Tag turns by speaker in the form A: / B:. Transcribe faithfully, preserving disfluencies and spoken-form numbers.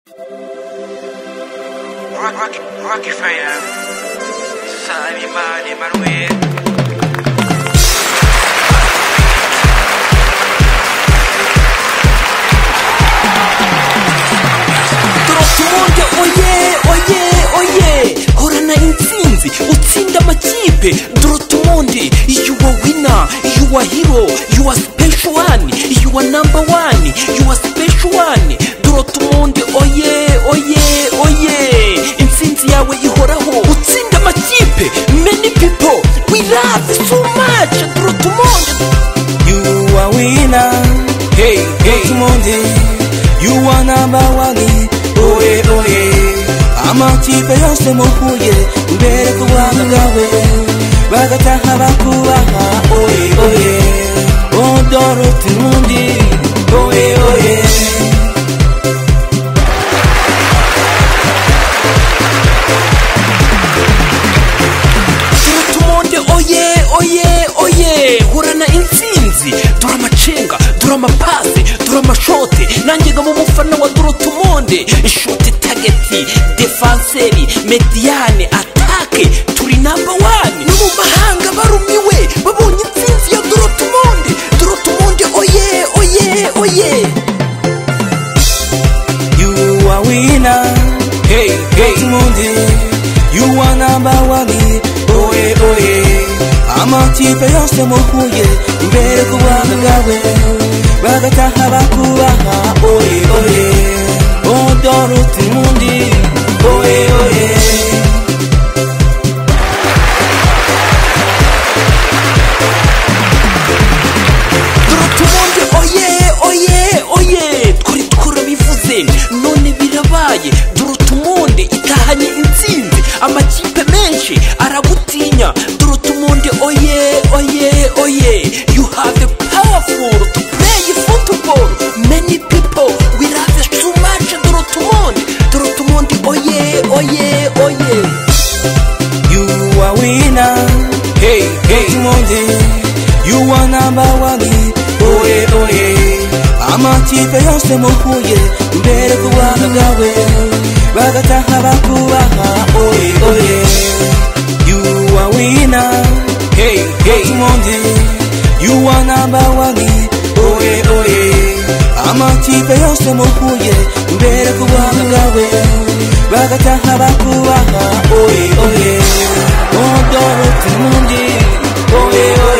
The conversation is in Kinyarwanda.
A: Rocky, Rocky Fire, Sami Mani Manuel.
B: Dortmund, oye, oye, oye, horana intsinzi, utsinda amakipe. Dortmund, you are winner, you are hero, you are special one, you are number one, you are special one. Dortmund, oye, oye, oye, intsinzi yawe ihoraho, utsinda amakipe. Many people, we love you so much, Dortmund.
C: You are winner, hey, hey, Dortmund, you are number one. Oye, oye, amakipe yose muhuye mbere kubaga gawe bagataha bakubaha. Oye, oye, oh Dortmund, oye, oye.
B: Dortmund, oye, oye, oye, horana intsinzi. Dore amacenga, dore amapasi, dore amashote. Nanjye nga mu mufana wa Dortmund. Ishoti, tageti, defanseri, mediane, atake, turi number one. No mu mahanga barumiwe babonye intsinzi ya Dortmund. Dortmund, oye, oye, oye.
C: You are winner, hey, hey, Dortmund, you are number one. Oye, oye, amakipe yose muhuye mbere kubaga gawe bagataha bakubaha. Oye, oye, oh Dortmund, oye, oye.
B: Dortmund, oye, oye, oye, twari twarabivuze none birabaye. Dortmund itahanye intsinzi, amakipe menshi aragutinya. Dortmund, oye, oye, oye, you have the powerful to play football. Many people we love you so much, Dortmund. Dortmund, oye, oye, oye.
C: You are winner, hey, hey, Dortmund, you are number one. Oye, oye, amakipe yose muhuye mbere kubaga gawe bagataha bakubaha. Oye, oye, you are winner, hey, hey, Dortmund, you are number one. Oye, oye, amakipe yose muhuye mbere kubaga gawe bagataha bakubaha. Oye, oye, oh Dortmund, oye, oye.